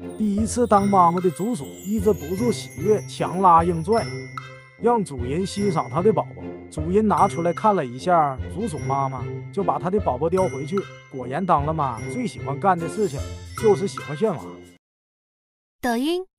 第一次当妈妈的竹鼠抑制不住喜悦，强拉硬拽，让主人欣赏他的宝宝。主人拿出来看了一下竹鼠妈妈，就把他的宝宝叼回去。果然，当了妈最喜欢干的事情就是喜欢炫娃。 抖音。